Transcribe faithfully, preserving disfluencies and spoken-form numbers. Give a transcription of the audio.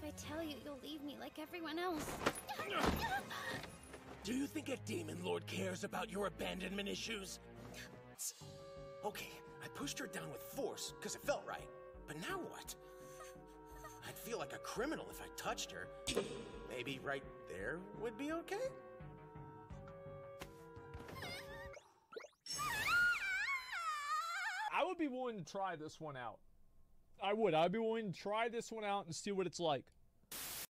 If I tell you, you'll leave me like everyone else. Do you think a demon lord cares about your abandonment issues? Okay, I pushed her down with force because it felt right. But now what? I'd feel like a criminal if I touched her. Maybe right there would be okay? I would be willing to try this one out. I would. I'd be willing to try this one out and see what it's like.